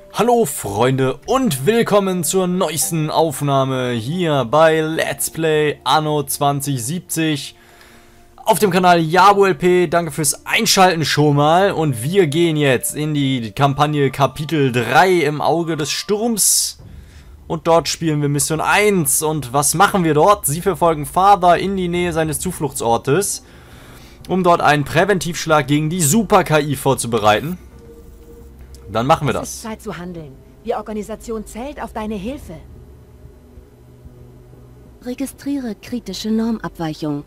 Hallo Freunde und willkommen zur neuesten Aufnahme hier bei Let's Play Anno 2070 auf dem Kanal JabuLP. Danke fürs Einschalten schon mal und wir gehen jetzt in die Kampagne Kapitel 3 im Auge des Sturms und dort spielen wir Mission 1. Und was machen wir dort? Sie verfolgen Father in die Nähe seines Zufluchtsortes, um dort einen Präventivschlag gegen die Super-KI vorzubereiten. Dann machen wir das. Es ist Zeit zu handeln. Die Organisation zählt auf deine Hilfe. Registriere kritische Normabweichung.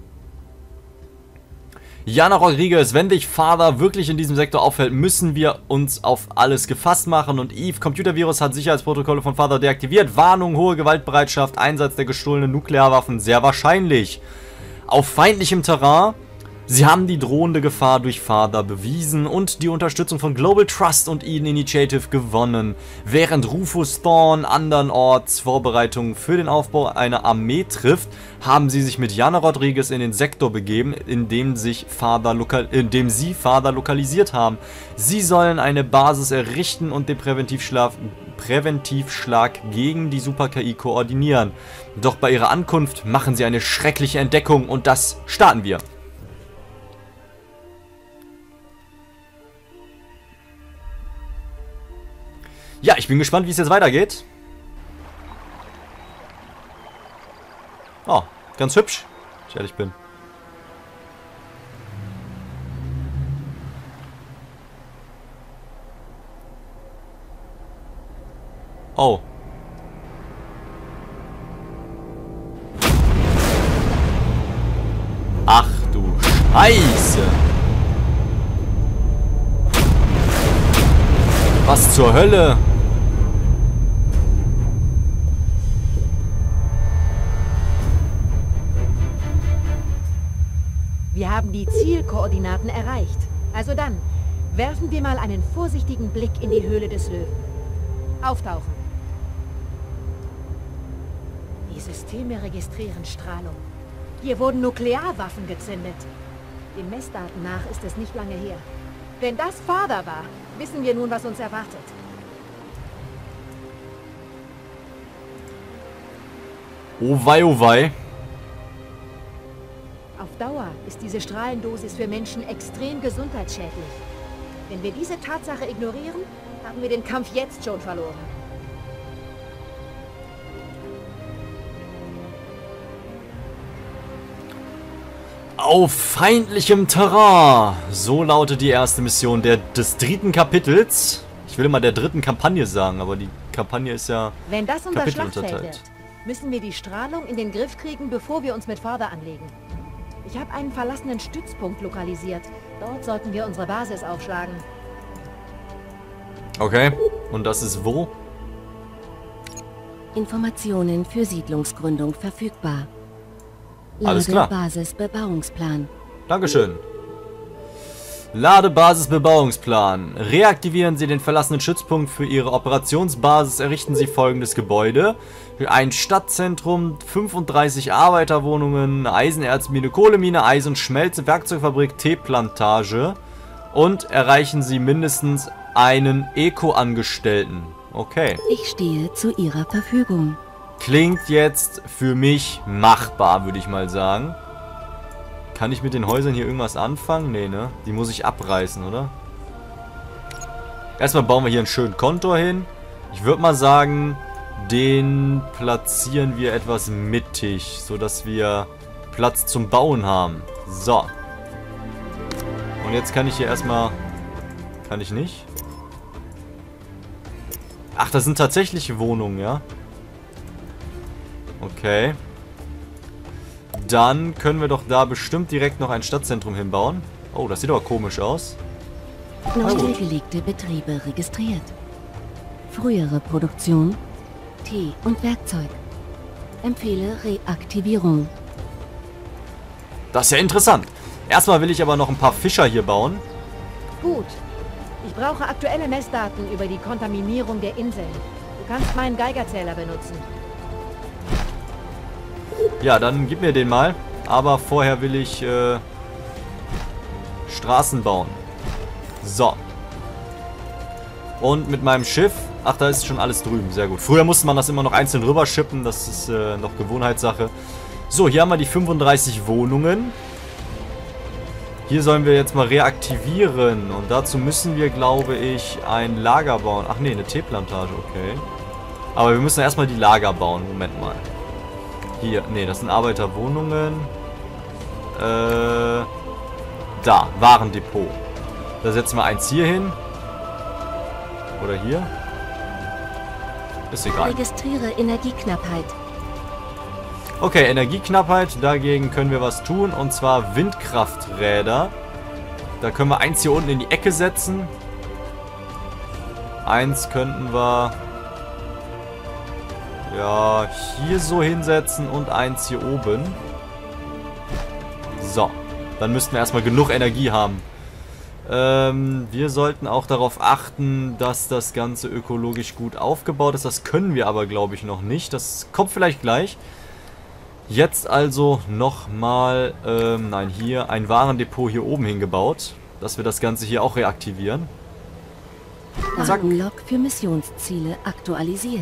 Jana Rodriguez, wenn dich Father wirklich in diesem Sektor auffällt, müssen wir uns auf alles gefasst machen. Und Eve, Computervirus hat Sicherheitsprotokolle von Father deaktiviert. Warnung, hohe Gewaltbereitschaft, Einsatz der gestohlenen Nuklearwaffen, sehr wahrscheinlich. Auf feindlichem Terrain. Sie haben die drohende Gefahr durch Father bewiesen und die Unterstützung von Global Trust und Eden Initiative gewonnen, während Rufus Thorn andernorts Vorbereitungen für den Aufbau einer Armee trifft, haben sie sich mit Jana Rodriguez in den Sektor begeben, in dem sie Father lokalisiert haben. Sie sollen eine Basis errichten und den Präventivschlag gegen die Super-KI koordinieren. Doch bei ihrer Ankunft machen sie eine schreckliche Entdeckung und das starten wir. Ja, ich bin gespannt, wie es jetzt weitergeht. Oh, ganz hübsch, wenn ich ehrlich bin. Oh. Ach du Scheiße. Was zur Hölle? Wir haben die Zielkoordinaten erreicht. Also dann, werfen wir mal einen vorsichtigen Blick in die Höhle des Löwen. Auftauchen. Die Systeme registrieren Strahlung. Hier wurden Nuklearwaffen gezündet. Den Messdaten nach ist es nicht lange her. Wenn das Father war, wissen wir nun, was uns erwartet. Oh wei, oh wei. Auf Dauer ist diese Strahlendosis für Menschen extrem gesundheitsschädlich. Wenn wir diese Tatsache ignorieren, haben wir den Kampf jetzt schon verloren. Auf feindlichem Terrain. So lautet die erste Mission des dritten Kapitels. Ich will immer der dritten Kampagne sagen, aber die Kampagne ist ja Wenn das unser Kapitel Schlachtfeld unterteilt. wird, müssen wir die Strahlung in den Griff kriegen, bevor wir uns mit Father anlegen. Ich habe einen verlassenen Stützpunkt lokalisiert. Dort sollten wir unsere Basis aufschlagen. Okay, und das ist wo? Informationen für Siedlungsgründung verfügbar. Alles klar. Basisbebauungsplan. Dankeschön. Ladebasisbebauungsplan. Reaktivieren Sie den verlassenen Stützpunkt für Ihre Operationsbasis. Errichten Sie folgendes Gebäude. Ein Stadtzentrum, 35 Arbeiterwohnungen, Eisenerzmine, Kohlemine, Eisenschmelze, Werkzeugfabrik, Teeplantage. Und erreichen Sie mindestens einen Eco-Angestellten. Okay. Ich stehe zu Ihrer Verfügung. Klingt jetzt für mich machbar, würde ich mal sagen. Kann ich mit den Häusern hier irgendwas anfangen? Nee, ne? Die muss ich abreißen, oder? Erstmal bauen wir hier einen schönen Kontor hin. Ich würde mal sagen, den platzieren wir etwas mittig, sodass wir Platz zum Bauen haben. So. Und jetzt kann ich hier erstmal... Kann ich nicht? Ach, das sind tatsächlich Wohnungen, ja? Okay. Dann können wir doch da bestimmt direkt noch ein Stadtzentrum hinbauen. Oh, das sieht aber komisch aus. Neu gelegte Betriebe registriert. Frühere Produktion. Tee und Werkzeug. Empfehle Reaktivierung. Das ist ja interessant. Erstmal will ich aber noch ein paar Fischer hier bauen. Gut. Ich brauche aktuelle Messdaten über die Kontaminierung der Inseln. Du kannst meinen Geigerzähler benutzen. Ja, dann gib mir den mal. Aber vorher will ich Straßen bauen. So. Und mit meinem Schiff... Ach, da ist schon alles drüben. Sehr gut. Früher musste man das immer noch einzeln rüber schippen. Das ist noch Gewohnheitssache. So, hier haben wir die 35 Wohnungen. Hier sollen wir jetzt mal reaktivieren. Und dazu müssen wir, glaube ich, ein Lager bauen. Ach nee, eine Teeplantage, okay. Aber wir müssen erstmal die Lager bauen. Moment mal. Hier, nee, das sind Arbeiterwohnungen. Da, Warendepot. Da setzen wir eins hier hin. Oder hier. Ist egal. Registriere Energieknappheit. Okay, Energieknappheit. Dagegen können wir was tun. Und zwar Windkrafträder. Da können wir eins hier unten in die Ecke setzen. Eins könnten wir... ja, hier so hinsetzen. Und eins hier oben. So. Dann müssten wir erstmal genug Energie haben. Wir sollten auch darauf achten, dass das Ganze ökologisch gut aufgebaut ist. Das können wir aber, glaube ich, noch nicht. Das kommt vielleicht gleich. Jetzt also nochmal, nein, hier ein Warendepot hier oben hingebaut, dass wir das Ganze hier auch reaktivieren. Zack. Datenlog für Missionsziele aktualisiert.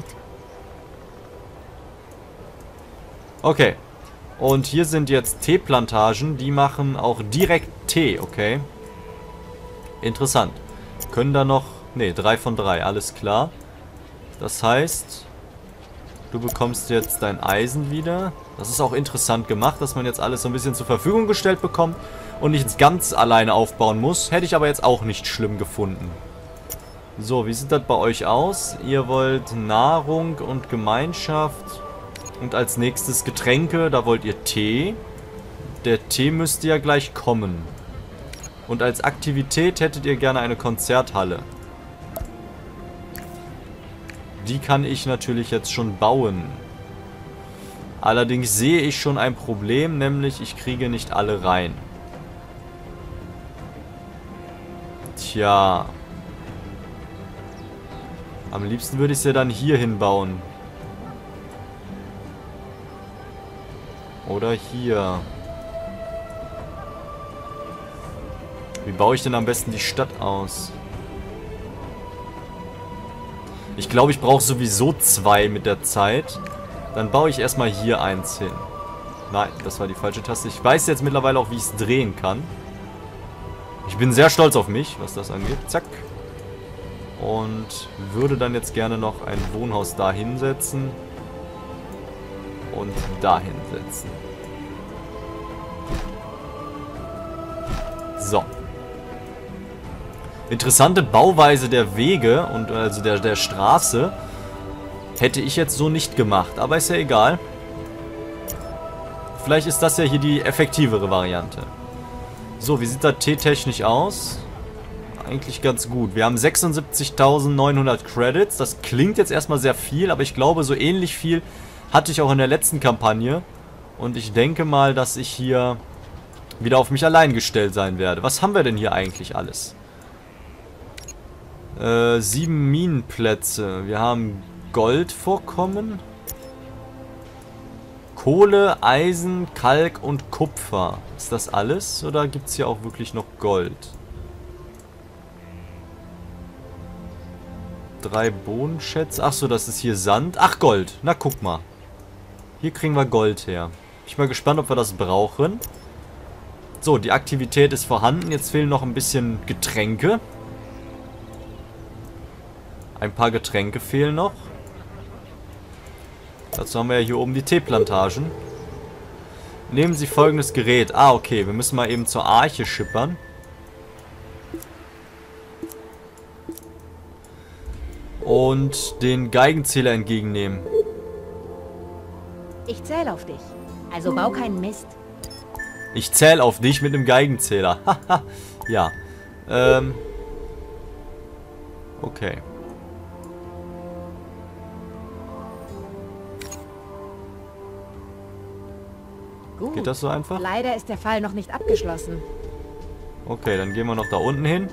Okay. Und hier sind jetzt Teeplantagen, die machen auch direkt Tee, okay. Interessant. Können da noch... ne, 3 von 3, alles klar. Das heißt, du bekommst jetzt dein Eisen wieder. Das ist auch interessant gemacht, dass man jetzt alles so ein bisschen zur Verfügung gestellt bekommt und nicht ganz alleine aufbauen muss. Hätte ich aber jetzt auch nicht schlimm gefunden. So, wie sieht das bei euch aus? Ihr wollt Nahrung und Gemeinschaft und als nächstes Getränke. Da wollt ihr Tee. Der Tee müsste ja gleich kommen. Und als Aktivität hättet ihr gerne eine Konzerthalle. Die kann ich natürlich jetzt schon bauen. Allerdings sehe ich schon ein Problem, nämlich ich kriege nicht alle rein. Tja. Am liebsten würde ich sie dann hier hinbauen. Oder hier. Wie baue ich denn am besten die Stadt aus? Ich glaube, ich brauche sowieso 2 mit der Zeit. Dann baue ich erstmal hier eins hin. Nein, das war die falsche Taste. Ich weiß jetzt mittlerweile auch, wie ich es drehen kann. Ich bin sehr stolz auf mich, was das angeht. Zack. Und würde dann jetzt gerne noch ein Wohnhaus da hinsetzen. Und da hinsetzen. So. Interessante Bauweise der Wege und also der Straße hätte ich jetzt so nicht gemacht, aber ist ja egal. Vielleicht ist das ja hier die effektivere Variante. So, wie sieht das T-technisch aus? Eigentlich ganz gut. Wir haben 76.900 Credits. Das klingt jetzt erstmal sehr viel, aber ich glaube, so ähnlich viel hatte ich auch in der letzten Kampagne. Und ich denke mal, dass ich hier wieder auf mich allein gestellt sein werde. Was haben wir denn hier eigentlich alles? 7 Minenplätze. Wir haben Goldvorkommen. Kohle, Eisen, Kalk und Kupfer. Ist das alles? Oder gibt es hier auch wirklich noch Gold? 3 Bodenschätze. Achso, das ist hier Sand. Ach, Gold. Na, guck mal. Hier kriegen wir Gold her. Ich bin mal gespannt, ob wir das brauchen. So, die Aktivität ist vorhanden. Jetzt fehlen noch ein bisschen Getränke. Ein paar Getränke fehlen noch. Dazu haben wir ja hier oben die Teeplantagen. Nehmen Sie folgendes Gerät. Ah, okay. Wir müssen mal eben zur Arche schippern. Und den Geigenzähler entgegennehmen. Ich zähle auf dich. Also bau keinen Mist. Ich zähle auf dich mit dem Geigenzähler. Haha. Ja. Okay. Gut. Geht das so einfach? Leider ist der Fall noch nicht abgeschlossen. Okay, dann gehen wir noch da unten hin.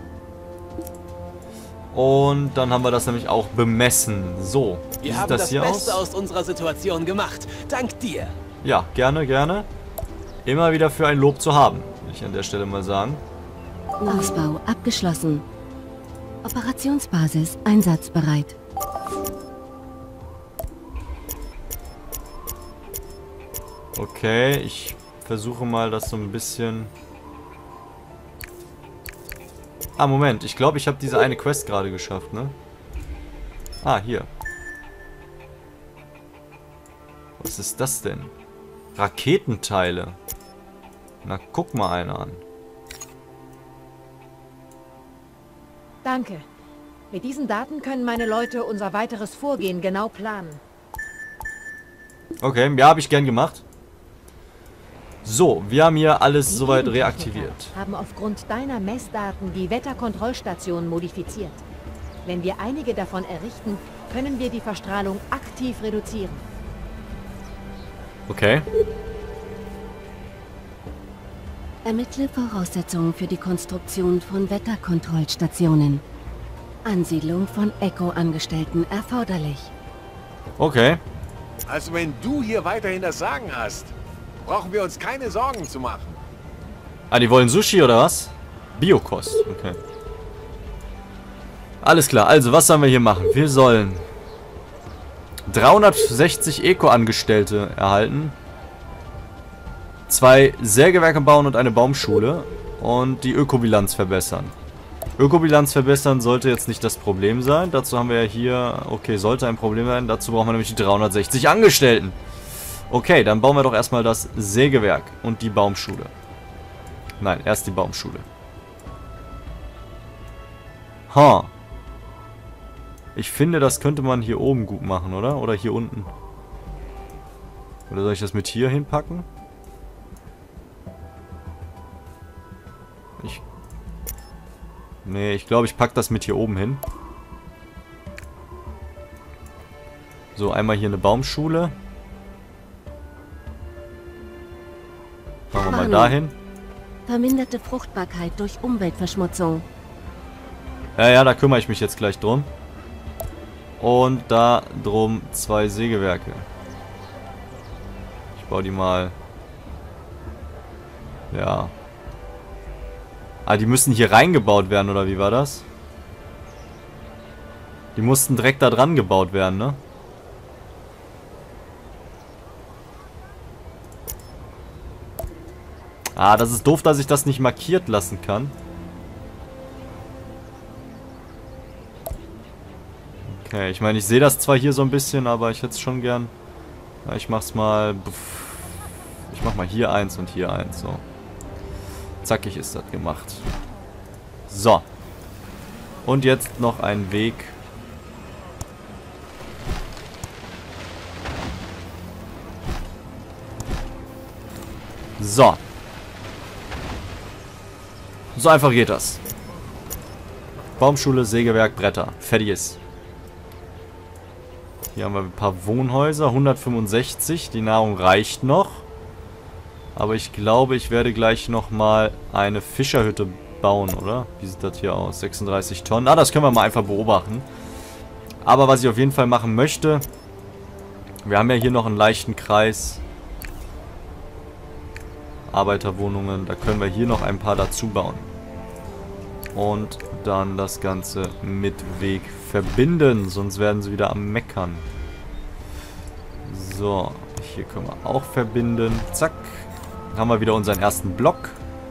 Und dann haben wir das nämlich auch bemessen. So, wie Wir sieht haben das das hier Beste aus? aus unserer Situation gemacht. Dank dir. Ja, gerne, gerne. Immer wieder für ein Lob zu haben, will ich an der Stelle mal sagen. Ausbau abgeschlossen. Operationsbasis einsatzbereit. Okay, ich versuche mal das so ein bisschen... Ah, Moment. Ich glaube, ich habe diese eine Quest gerade geschafft, ne? Ah, hier. Was ist das denn? Raketenteile. Na, guck mal eine an. Danke. Mit diesen Daten können meine Leute unser weiteres Vorgehen genau planen. Okay, ja, habe ich gern gemacht. So, wir haben hier alles Die soweit Gegentechniker reaktiviert. haben aufgrund deiner Messdaten die Wetterkontrollstation modifiziert. Wenn wir einige davon errichten, können wir die Verstrahlung aktiv reduzieren. Okay. Ermittle Voraussetzungen für die Konstruktion von Wetterkontrollstationen. Ansiedlung von Echo-Angestellten erforderlich. Okay. Also wenn du hier weiterhin das Sagen hast, brauchen wir uns keine Sorgen zu machen. Ah, die wollen Sushi oder was? Biokost. Okay. Alles klar. Also, was sollen wir hier machen? Wir sollen 360 Eco-Angestellte erhalten. 2 Sägewerke bauen und eine Baumschule. Und die Ökobilanz verbessern. Ökobilanz verbessern sollte jetzt nicht das Problem sein. Dazu haben wir ja hier... Okay, sollte ein Problem sein. Dazu brauchen wir nämlich die 360 Angestellten. Okay, dann bauen wir doch erstmal das Sägewerk und die Baumschule. Nein, erst die Baumschule. Ha. Ich finde, das könnte man hier oben gut machen, oder? Oder hier unten. Oder soll ich das mit hier hinpacken? Nee, ich glaube, ich packe das mit hier oben hin. So, einmal hier eine Baumschule. Machen wir mal dahin. Verminderte Fruchtbarkeit durch Umweltverschmutzung. Ja, da kümmere ich mich jetzt gleich drum. Und da drum 2 Sägewerke. Ich baue die mal. Ja. Ah, die müssen hier reingebaut werden, oder wie war das? Die mussten direkt da dran gebaut werden, ne? Ah, das ist doof, dass ich das nicht markiert lassen kann. Okay, ich meine, ich sehe das zwar hier so ein bisschen, aber ich hätte es schon gern... Ja, ich mach's mal... Ich mach mal hier eins und hier eins, so. Zackig ist das gemacht. So. Und jetzt noch ein Weg. So. So einfach geht das. Baumschule, Sägewerk, Bretter. Fertig ist. Hier haben wir ein paar Wohnhäuser. 165. Die Nahrung reicht noch. Aber ich glaube, ich werde gleich nochmal eine Fischerhütte bauen, oder? Wie sieht das hier aus? 36 Tonnen. Ah, das können wir mal einfach beobachten. Aber was ich auf jeden Fall machen möchte... Wir haben ja hier noch einen leichten Kreis. Arbeiterwohnungen. Da können wir hier noch ein paar dazu bauen. Und dann das Ganze mit Weg verbinden. Sonst werden sie wieder am Meckern. So. Hier können wir auch verbinden. Zack. Haben wir wieder unseren ersten Block.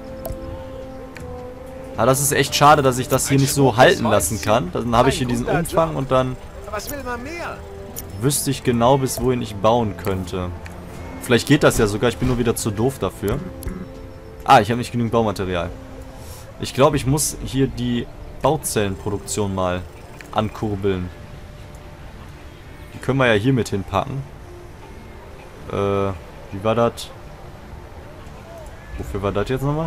Ah, das ist echt schade, dass ich das hier nicht so halten lassen kann. Dann habe ich hier diesen Umfang und dann Was will man mehr? wüsste ich genau, bis wohin ich bauen könnte. Vielleicht geht das ja sogar, ich bin nur wieder zu doof dafür. Ah, ich habe nicht genügend Baumaterial. Ich glaube, ich muss hier die Bauzellenproduktion mal ankurbeln. Die können wir ja hier mit hinpacken. Wie war das? Wofür war das jetzt nochmal?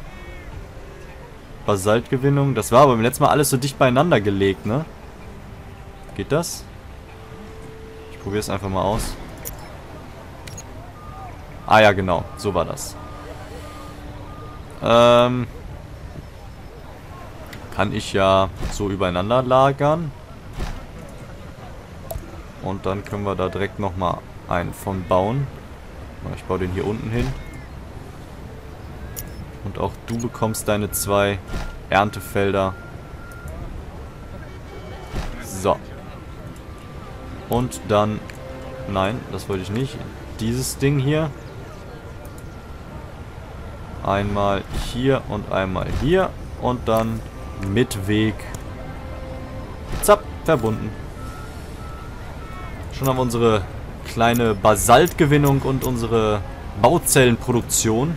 Basaltgewinnung. Das war aber beim letzten Mal alles so dicht beieinander gelegt, ne? Geht das? Ich probiere es einfach mal aus. Ah ja, genau. So war das. Kann ich ja so übereinander lagern. Und dann können wir da direkt nochmal einen von bauen. Ich baue den hier unten hin. Und auch du bekommst deine 2 Erntefelder So. Und dann... Nein, das wollte ich nicht. Dieses Ding hier. Einmal hier und einmal hier. Und dann mit Weg. Zapp, verbunden. Schon haben wir unsere kleine Basaltgewinnung und unsere Bauzellenproduktion.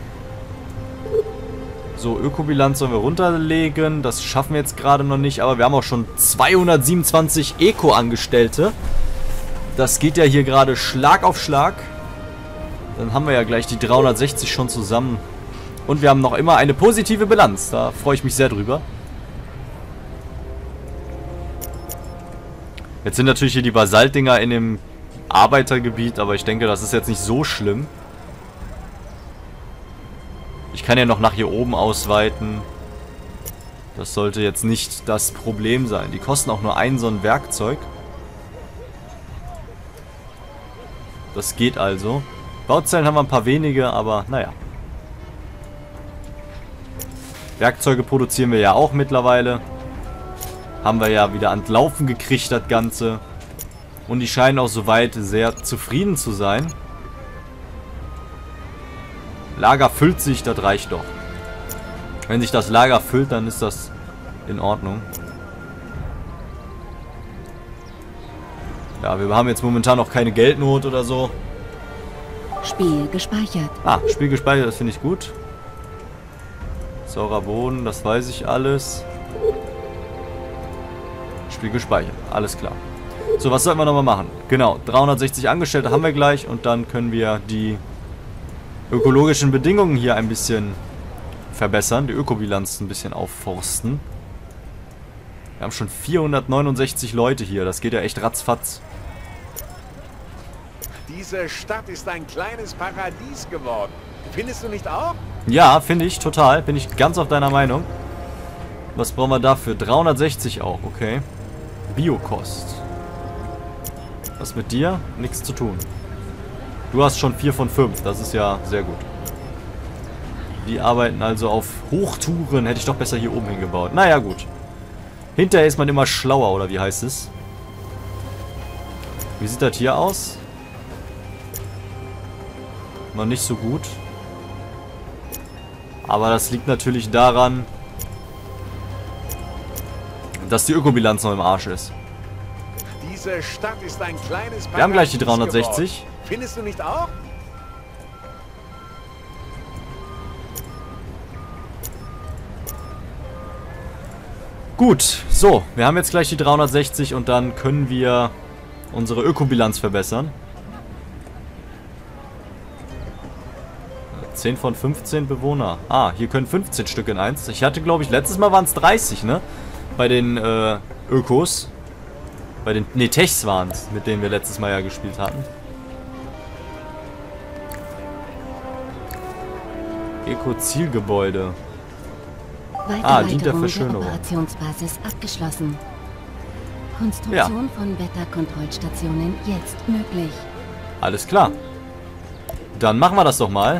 So, Ökobilanz sollen wir runterlegen. Das schaffen wir jetzt gerade noch nicht. Aber wir haben auch schon 227 Eco-Angestellte. Das geht ja hier gerade Schlag auf Schlag. Dann haben wir ja gleich die 360 schon zusammen. Und wir haben noch immer eine positive Bilanz. Da freue ich mich sehr drüber. Jetzt sind natürlich hier die Basaltdinger in dem Arbeitergebiet. Aber ich denke, das ist jetzt nicht so schlimm. Ich kann ja noch nach hier oben ausweiten. Das sollte jetzt nicht das Problem sein. Die kosten auch nur ein so ein Werkzeug. Das geht also. Bauzellen haben wir ein paar wenige, aber naja. Werkzeuge produzieren wir ja auch mittlerweile. Haben wir ja wieder ans Laufen gekriegt, das Ganze. Und die scheinen auch soweit sehr zufrieden zu sein. Lager füllt sich, das reicht doch. Wenn sich das Lager füllt, dann ist das in Ordnung. Ja, wir haben jetzt momentan noch keine Geldnot oder so. Spiel gespeichert. Ah, Spiel gespeichert, das finde ich gut. Saurer Boden, das weiß ich alles. Spiel gespeichert, alles klar. So, was sollten wir nochmal machen? Genau, 360 Angestellte haben wir gleich und dann können wir die ökologischen Bedingungen hier ein bisschen verbessern, die Ökobilanz ein bisschen aufforsten. Wir haben schon 469 Leute hier, das geht ja echt ratzfatz. Diese Stadt ist ein kleines Paradies geworden. Findest du nicht auch? Ja, finde ich, total. Bin ich ganz auf deiner Meinung. Was brauchen wir dafür? 360 auch, okay. Biokost. Was mit dir? Nichts zu tun. Du hast schon 4 von 5, das ist ja sehr gut. Die arbeiten also auf Hochtouren. Hätte ich doch besser hier oben hingebaut. Naja, gut. Hinterher ist man immer schlauer, oder wie heißt es? Wie sieht das hier aus? Noch nicht so gut. Aber das liegt natürlich daran, dass die Ökobilanz noch im Arsch ist. Diese Stadt ist ein kleines Paradies. Wir haben gleich die 360. Geworden. Findest du nicht auch? Gut, so, wir haben jetzt gleich die 360 und dann können wir unsere Ökobilanz verbessern. 10 von 15 Bewohner. Ah, hier können 15 Stück in eins. Ich hatte, glaube ich, letztes Mal waren es 30, ne? Bei den Ökos. Bei den, ne, Techs waren es, mit denen wir letztes Mal ja gespielt hatten. Öko-Zielgebäude. Dient der Verschönerung. Der Operationsbasis abgeschlossen. Konstruktion von Wetterkontrollstationen jetzt möglich. Alles klar. Dann machen wir das doch mal.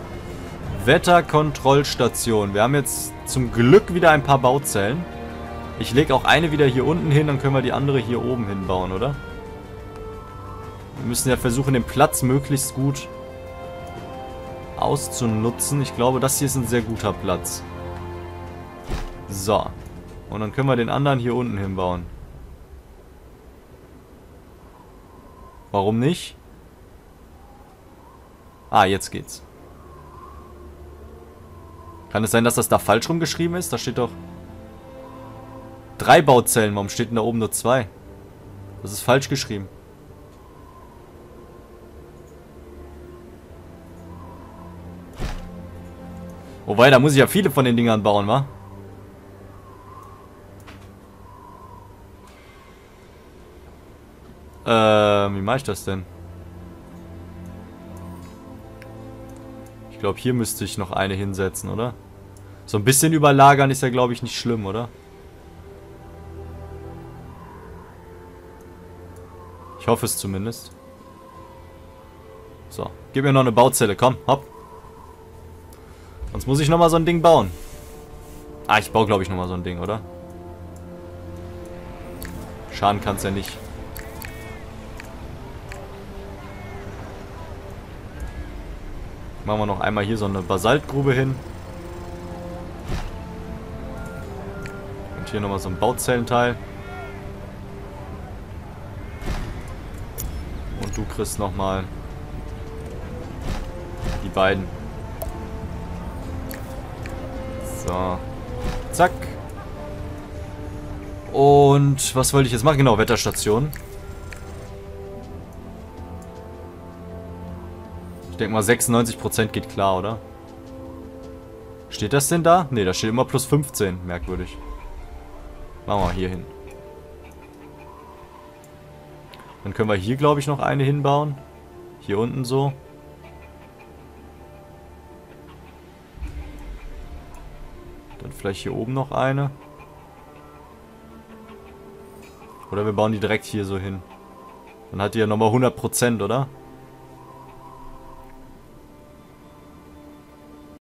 Wetterkontrollstation. Wir haben jetzt zum Glück wieder ein paar Bauzellen. Ich lege auch eine wieder hier unten hin, dann können wir die andere hier oben hinbauen, oder? Wir müssen ja versuchen, den Platz möglichst gut auszunutzen. Ich glaube, das hier ist ein sehr guter Platz. So. Und dann können wir den anderen hier unten hinbauen. Warum nicht? Ah, jetzt geht's. Kann es sein, dass das da falsch rumgeschrieben ist? Da steht doch 3 Bauzellen. Warum steht denn da oben nur 2? Das ist falsch geschrieben. Wobei, da muss ich ja viele von den Dingern bauen, wa? Wie mache ich das denn? Ich glaube, hier müsste ich noch eine hinsetzen, oder? So ein bisschen überlagern ist ja, glaube ich, nicht schlimm, oder? Ich hoffe es zumindest. So, gib mir noch eine Bauzelle, komm, hopp. Sonst muss ich nochmal so ein Ding bauen. Ah, ich baue, glaube ich, nochmal so ein Ding, oder? Schaden kann es ja nicht. Machen wir noch einmal hier so eine Basaltgrube hin. Und hier nochmal so ein Bauzellenteil. Und du kriegst nochmal die beiden. So. Zack. Und was wollte ich jetzt machen? Genau, Wetterstation. Ich denke mal 96% geht klar, oder? Steht das denn da? Ne, da steht immer plus 15. Merkwürdig. Machen wir hier hin. Dann können wir hier, glaube ich, noch eine hinbauen. Hier unten so. Dann vielleicht hier oben noch eine. Oder wir bauen die direkt hier so hin. Dann hat die ja nochmal 100%, oder?